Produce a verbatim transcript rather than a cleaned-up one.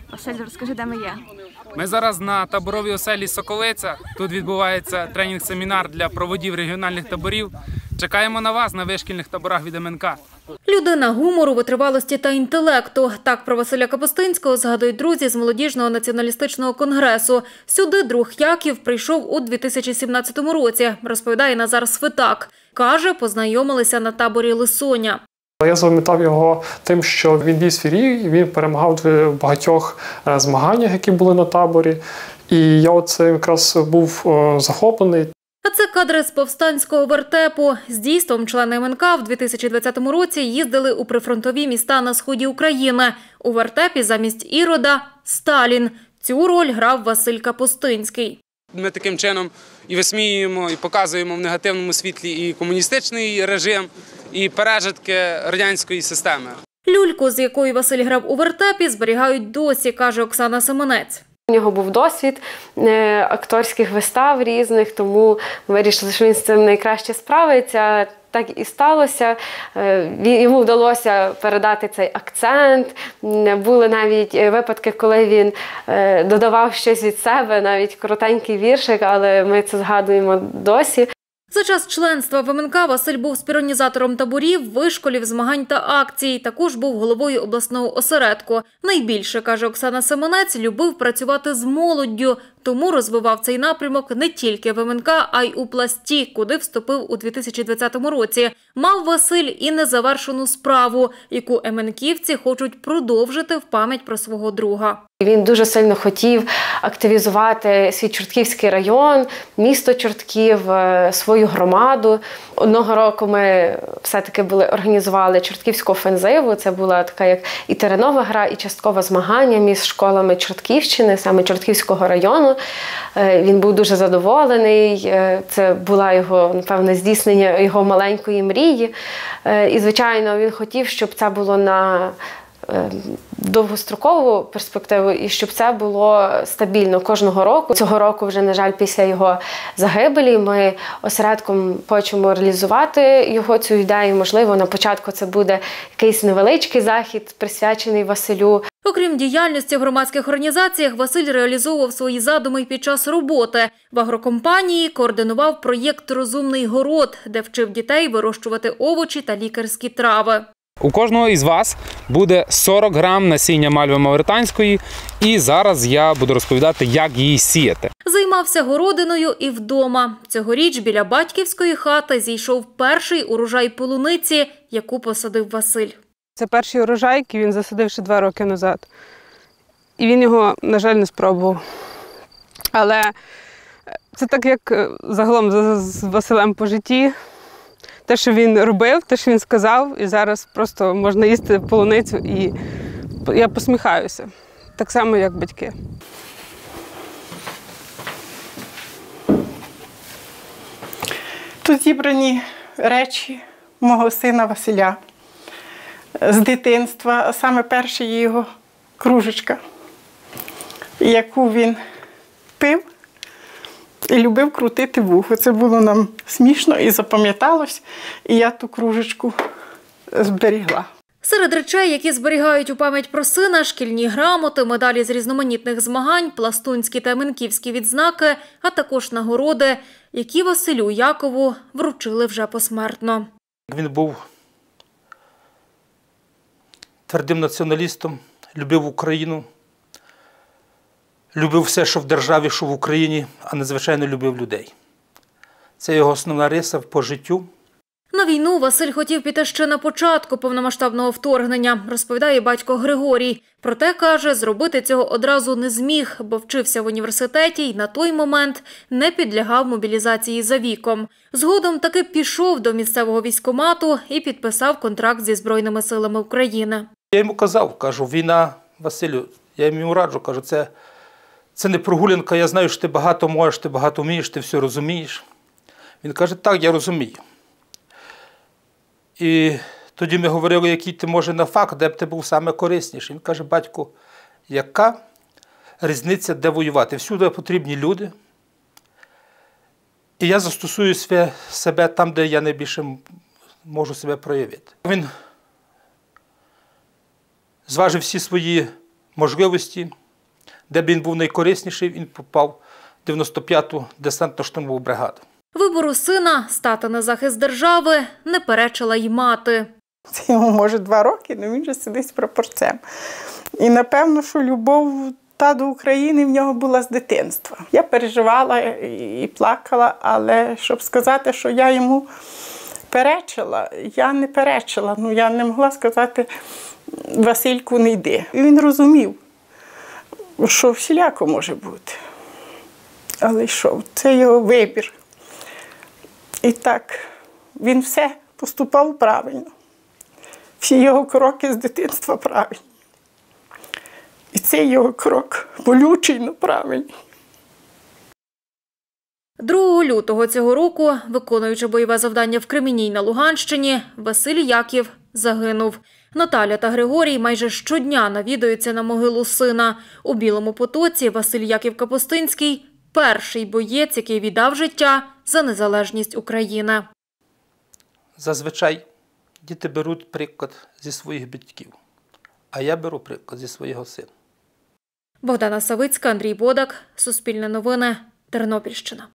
Василь, розкажи, де ми є? Ми зараз на таборовій оселі «Соколиця». Тут відбувається тренінг-семінар для проводів регіональних таборів. Чекаємо на вас на вишкільних таборах від ем ен ка. Людина гумору, витривалості та інтелекту. Так про Василя Капустинського згадують друзі з молодіжного націоналістичного конгресу. Сюди друг Яків прийшов у дві тисячі сімнадцятому році, розповідає Назар Свитак. Каже, познайомилися на таборі «Лисоня». Я запам'ятав його тим, що він віз фірі, він перемагав в багатьох змаганнях, які були на таборі. І я оце якраз був захоплений. А це кадри з повстанського вертепу. З дійством члени ем ен ка в дві тисячі двадцятому році їздили у прифронтові міста на сході України. У вертепі замість Ірода – Сталін. Цю роль грав Василь Капустинський. Ми таким чином і висміюємо, і показуємо в негативному світлі і комуністичний режим, і пережитки радянської системи. Люльку, з якою Василь грав у вертепі, зберігають досі, каже Оксана Семенець. У нього був досвід акторських вистав різних, тому вирішили, що він з цим найкраще справиться. Так і сталося. Йому вдалося передати цей акцент. Були навіть випадки, коли він додавав щось від себе, навіть коротенький віршик, але ми це згадуємо досі. За час членства в ем ен ка Василь був співорганізатором таборів, вишколів, змагань та акцій. Також був головою обласного осередку. Найбільше, каже Оксана Семенець, любив працювати з молоддю. Тому розвивав цей напрямок не тільки в ем ен ка, а й у «Пласті», куди вступив у дві тисячі двадцятому році. Мав Василь і незавершену справу, яку еменківці хочуть продовжити в пам'ять про свого друга. Він дуже сильно хотів активізувати свій Чортківський район, місто Чортків, свою громаду. Одного року ми все-таки були, організували Чортківську офензиву. Це була така як і теренова гра, і часткове змагання між школами Чортківщини, саме Чортківського району. Він був дуже задоволений. Це було його, напевне, здійснення його маленької мрії. І, звичайно, він хотів, щоб це було на довгострокову перспективу і щоб це було стабільно кожного року. Цього року вже, на жаль, після його загибелі ми осередком хочемо реалізувати його цю ідею. Можливо, на початку це буде якийсь невеличкий захід, присвячений Василю. Окрім діяльності в громадських організаціях, Василь реалізовував свої задуми й під час роботи. В агрокомпанії координував проєкт «Розумний город», де вчив дітей вирощувати овочі та лікарські трави. У кожного із вас буде сорок грам насіння мальви мавританської, і зараз я буду розповідати, як її сіяти. Займався городиною і вдома. Цьогоріч біля батьківської хати зійшов перший урожай полуниці, яку посадив Василь. Це перший урожай, який він засадив ще два роки назад. І він його, на жаль, не спробував. Але це так, як загалом з Василем по житті. Те, що він робив, те, що він сказав, і зараз просто можна їсти полуницю, і я посміхаюся. Так само, як батьки. Тут зібрані речі мого сина Василя з дитинства. Саме перша є його кружечка, яку він пив і любив крутити вухо. Це було нам смішно і запам'яталось, і я ту кружечку зберігла. Серед речей, які зберігають у пам'ять про сина – шкільні грамоти, медалі з різноманітних змагань, пластунські та еменківські відзнаки, а також нагороди, які Василю Якову вручили вже посмертно. Він був твердим націоналістом, любив Україну, любив все, що в державі, що в Україні, а надзвичайно любив людей. Це його основна риса по життю. На війну Василь хотів піти ще на початку повномасштабного вторгнення, розповідає батько Григорій. Проте, каже, зробити цього одразу не зміг, бо вчився в університеті і на той момент не підлягав мобілізації за віком. Згодом таки пішов до місцевого військкомату і підписав контракт зі Збройними силами України. Я йому казав, кажу, війна, Василю, я йому раджу, кажу, це, це не прогулянка, я знаю, що ти багато можеш, ти багато вмієш, ти все розумієш. Він каже, так, я розумію. І тоді ми говорили, який ти, може, на факт, де б ти був саме корисніший. Він каже, батько, яка різниця, де воювати? Всюди потрібні люди. І я застосую себе там, де я найбільше можу себе проявити. Він зважив всі свої можливості, де б він був найкорисніший, він попав в дев'яносто п'яту десантно-штурмову бригаду. Вибору сина стати на захист держави не перечила й мати. Це йому, може, два роки, але він вже сидить з прапорцем. І, напевно, що любов та до України в нього була з дитинства. Я переживала і плакала, але щоб сказати, що я йому перечила, я не перечила. Ну, я не могла сказати, Васильку, не йди. І він розумів, що всіляко може бути. Але йшов, це його вибір. І так, він все поступав правильно. Всі його кроки з дитинства правильні. І цей його крок болючий, але правильний. другого лютого цього року, виконуючи бойове завдання в Кремінній на Луганщині, Василь Яків загинув. Наталя та Григорій майже щодня навідуються на могилу сина. У Білому Потоці Василь Яків Капустинський – перший боєць, який віддав життя за незалежність України. Зазвичай діти беруть приклад зі своїх батьків, а я беру приклад зі свого сина. Богдана Савицька, Андрій Бодак, Суспільне новини, Тернопільщина.